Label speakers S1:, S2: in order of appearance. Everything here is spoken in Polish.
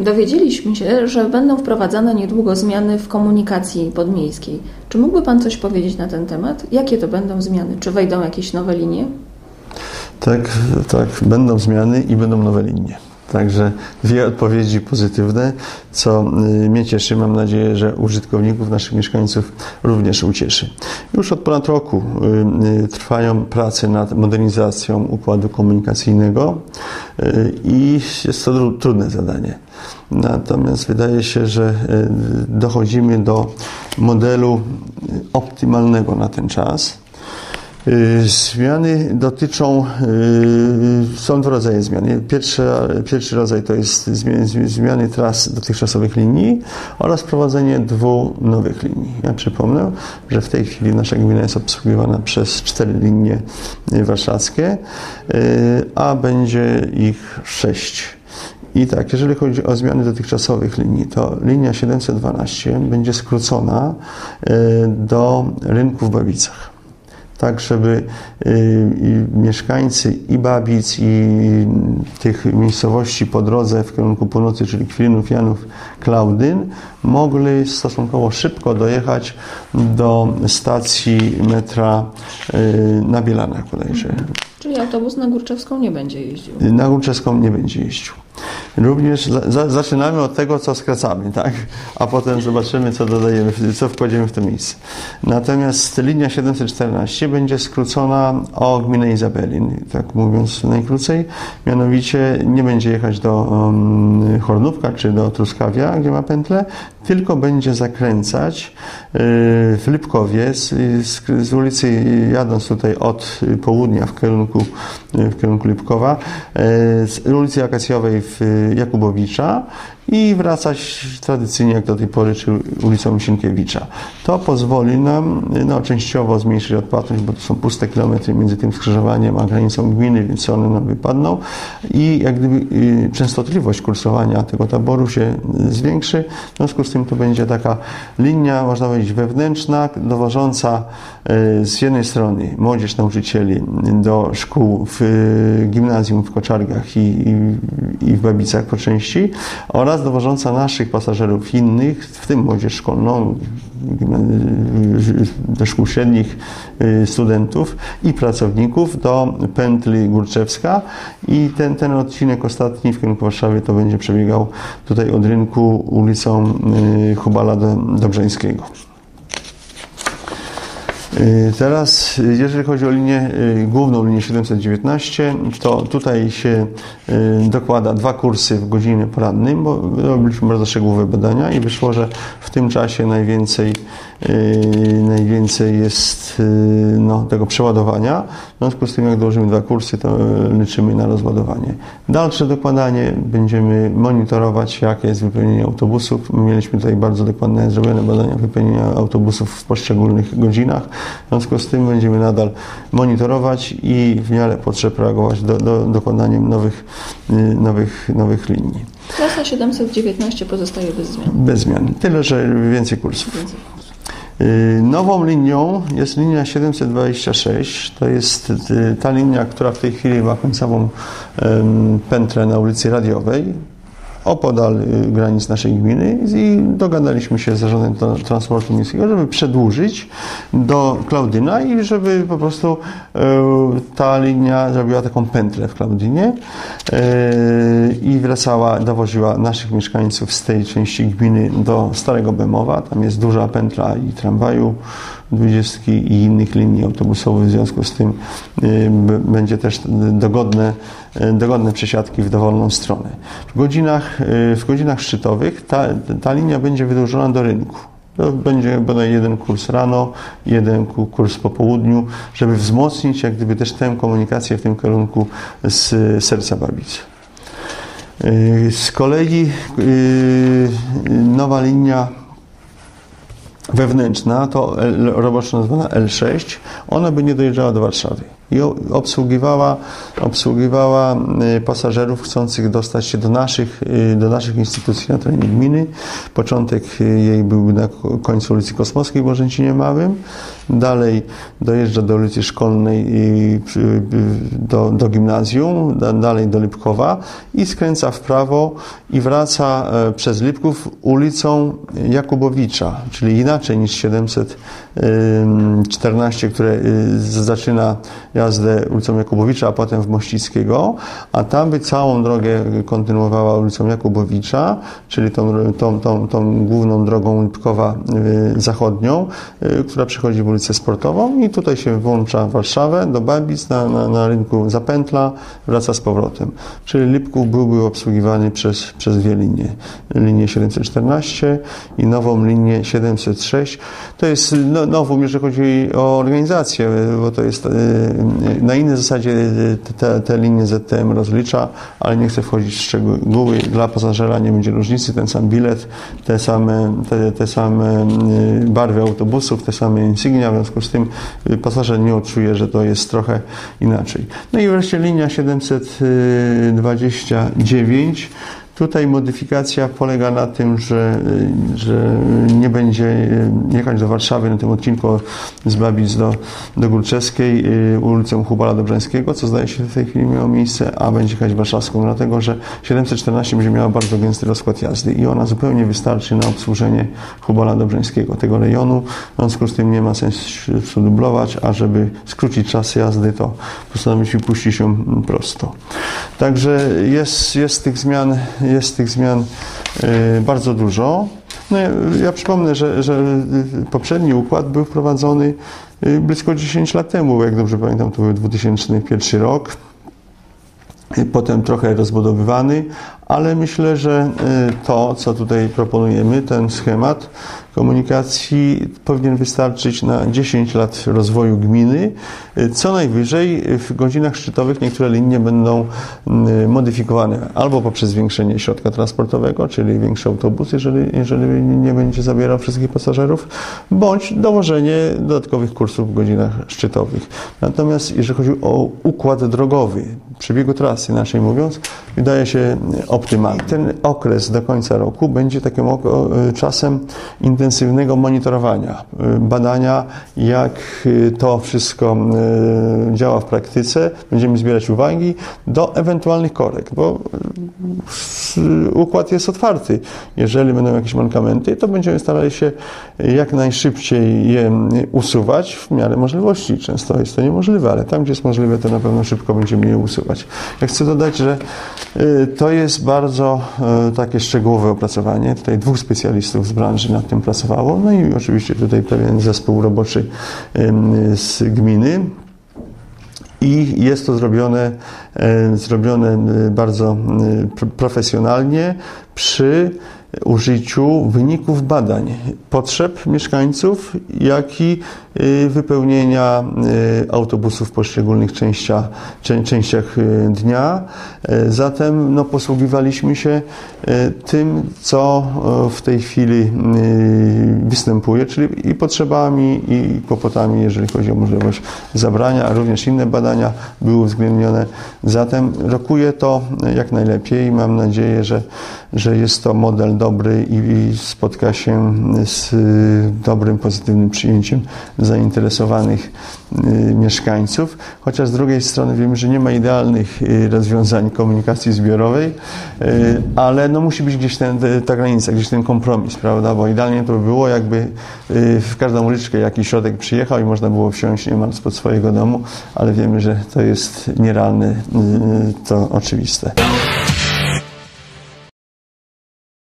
S1: Dowiedzieliśmy się, że będą wprowadzane niedługo zmiany w komunikacji podmiejskiej. Czy mógłby Pan coś powiedzieć na ten temat? Jakie to będą zmiany? Czy wejdą jakieś nowe linie?
S2: Tak, będą zmiany i będą nowe linie. Także dwie odpowiedzi pozytywne, co mnie cieszy. Mam nadzieję, że użytkowników, naszych mieszkańców również ucieszy. Już od ponad roku trwają prace nad modernizacją układu komunikacyjnego i jest to trudne zadanie. Natomiast wydaje się, że dochodzimy do modelu optymalnego na ten czas. Zmiany dotyczą, są dwa rodzaje zmian. Pierwszy rodzaj to jest zmiany tras dotychczasowych linii oraz wprowadzenie 2 nowych linii. Ja przypomnę, że w tej chwili nasza gmina jest obsługiwana przez 4 linie warszawskie, a będzie ich 6. I tak, jeżeli chodzi o zmiany dotychczasowych linii, to linia 712 będzie skrócona do rynku w Babicach. Tak, żeby mieszkańcy i Babic, i tych miejscowości po drodze w kierunku północy, czyli Kwilinów, Janów, Klaudyn, mogli stosunkowo szybko dojechać do stacji metra na Bielanach bodajże.
S1: Czyli autobus na Górczewską nie będzie jeździł?
S2: Na Górczewską nie będzie jeździł. Również zaczynamy od tego, co skracamy, tak? A potem zobaczymy, co dodajemy, co wkładziemy w to miejsce. Natomiast linia 714 będzie skrócona o gminę Izabelin, tak mówiąc najkrócej. Mianowicie nie będzie jechać do Hornówka czy do Truskawia, gdzie ma pętlę, tylko będzie zakręcać w Lipkowie z ulicy, jadąc tutaj od południa w kierunku Lipkowa, z ulicy Akacjowej w Jakubowicza i wracać tradycyjnie jak do tej pory, czy ulicą Sienkiewicza. To pozwoli nam częściowo zmniejszyć odpłatność, bo to są puste kilometry między tym skrzyżowaniem a granicą gminy, więc one nam wypadną i jak gdyby częstotliwość kursowania tego taboru się zwiększy. W związku z tym to będzie taka linia, można powiedzieć, wewnętrzna, dowożąca z jednej strony młodzież nauczycieli do szkół w gimnazjum w Koczargach i w Babicach po części oraz dowożąca naszych pasażerów innych, w tym młodzież szkolną, do szkół średnich, studentów i pracowników do pętli Górczewska i ten odcinek ostatni w kierunku Warszawy to będzie przebiegał tutaj od rynku ulicą Hubala do Brzeńskiego. Teraz, jeżeli chodzi o główną linię 719, to tutaj się dokłada 2 kursy w godzinie porannym, bo robiliśmy bardzo szczegółowe badania i wyszło, że w tym czasie najwięcej jest tego przeładowania. W związku z tym, jak dołożymy 2 kursy, to liczymy na rozładowanie. Dalsze dokładanie będziemy monitorować, jakie jest wypełnienie autobusów. Mieliśmy tutaj bardzo dokładne zrobione badania wypełnienia autobusów w poszczególnych godzinach. W związku z tym będziemy nadal monitorować i w miarę potrzeb reagować dokładaniem nowych linii.
S1: Trasa 719 pozostaje bez zmian.
S2: Bez zmian. Tyle, że więcej kursów. Nową linią jest linia 726. To jest ta linia, która w tej chwili ma końcową pętlę na ulicy Radiowej, opodal granic naszej gminy i dogadaliśmy się z Zarządem Transportu Miejskiego, żeby przedłużyć do Klaudyna i żeby po prostu ta linia zrobiła taką pętlę w Klaudynie i dowoziła naszych mieszkańców z tej części gminy do Starego Bemowa. Tam jest duża pętla i tramwaju, 20 i innych linii autobusowych, w związku z tym będzie też dogodne przesiadki w dowolną stronę. W godzinach szczytowych ta linia będzie wydłużona do rynku. To będzie bodaj 1 kurs rano, 1 kurs po południu, żeby wzmocnić jak gdyby też tę komunikację w tym kierunku z serca Babic. Z kolei nowa linia wewnętrzna, to roboczo nazwana L6, ona by nie dojeżdżała do Warszawy i obsługiwała pasażerów chcących dostać się do naszych instytucji na terenie gminy. Początek jej był na końcu ulicy Kosmowskiej w Bożęcinie Małym, dalej dojeżdża do ulicy Szkolnej do gimnazjum, dalej do Lipkowa i skręca w prawo i wraca przez Lipków ulicą Jakubowicza, czyli inaczej niż 714, które zaczyna jazdę ulicą Jakubowicza, a potem w Mościckiego, a tam by całą drogę kontynuowała ulicą Jakubowicza, czyli tą główną drogą Lipkowa zachodnią, która przechodzi w ulicę Sportową i tutaj się włącza Warszawę do Babic, na rynku zapętla, wraca z powrotem. Czyli Lipków byłby obsługiwany przez dwie linie. Linię 714 i nową linię 706. To jest nowum, jeżeli chodzi o organizację, bo to jest na innej zasadzie te linie ZTM rozlicza, ale nie chcę wchodzić w szczegóły. Dla pasażera nie będzie różnicy, ten sam bilet, te same barwy autobusów, te same insygnia, w związku z tym pasażer nie odczuje, że to jest trochę inaczej. No i wreszcie linia 729. Tutaj modyfikacja polega na tym, że nie będzie jechać do Warszawy na tym odcinku z Babic do Górczewskiej ulicą Hubala Dobrzańskiego, co zdaje się w tej chwili miało miejsce, a będzie jechać warszawską, dlatego że 714 będzie miała bardzo gęsty rozkład jazdy i ona zupełnie wystarczy na obsłużenie Hubala Dobrzańskiego, tego rejonu. W związku z tym nie ma sensu dublować, a żeby skrócić czas jazdy, to postanowiliśmy puścić ją prosto. Także jest tych zmian bardzo dużo. No ja przypomnę, że poprzedni układ był wprowadzony blisko 10 lat temu, jak dobrze pamiętam, to był 2001 rok. Potem trochę rozbudowywany, ale myślę, że to, co tutaj proponujemy, ten schemat komunikacji powinien wystarczyć na 10 lat rozwoju gminy. Co najwyżej w godzinach szczytowych niektóre linie będą modyfikowane albo poprzez zwiększenie środka transportowego, czyli większy autobus, jeżeli nie będzie zabierał wszystkich pasażerów, bądź dołożenie dodatkowych kursów w godzinach szczytowych. Natomiast jeżeli chodzi o układ drogowy, przebiegu trasy, inaczej mówiąc, wydaje się optymalny. Ten okres do końca roku będzie takim czasem intensywnego monitorowania, badania, jak to wszystko działa w praktyce. Będziemy zbierać uwagi do ewentualnych korekt, bo układ jest otwarty. Jeżeli będą jakieś mankamenty, to będziemy starali się jak najszybciej je usuwać w miarę możliwości. Często jest to niemożliwe, ale tam, gdzie jest możliwe, to na pewno szybko będziemy je usuwać. Ja chcę dodać, że to jest bardzo takie szczegółowe opracowanie. Tutaj 2 specjalistów z branży nad tym pracowało, no i oczywiście tutaj pewien zespół roboczy z gminy. I jest to zrobione bardzo profesjonalnie przy użyciu wyników badań, potrzeb mieszkańców, jak i wypełnienia autobusów w poszczególnych częściach dnia. Zatem posługiwaliśmy się tym, co w tej chwili występuje, czyli i potrzebami, i kłopotami, jeżeli chodzi o możliwość zabrania, a również inne badania były uwzględnione. Zatem rokuje to jak najlepiej i mam nadzieję, że jest to model dobry i spotka się z dobrym, pozytywnym przyjęciem zainteresowanych mieszkańców, chociaż z drugiej strony wiemy, że nie ma idealnych rozwiązań komunikacji zbiorowej, ale musi być gdzieś ta granica, gdzieś ten kompromis, prawda, bo idealnie to by było, jakby w każdą uliczkę jakiś środek przyjechał i można było wsiąść niemal spod swojego domu, ale wiemy, że to jest nierealne, to oczywiste.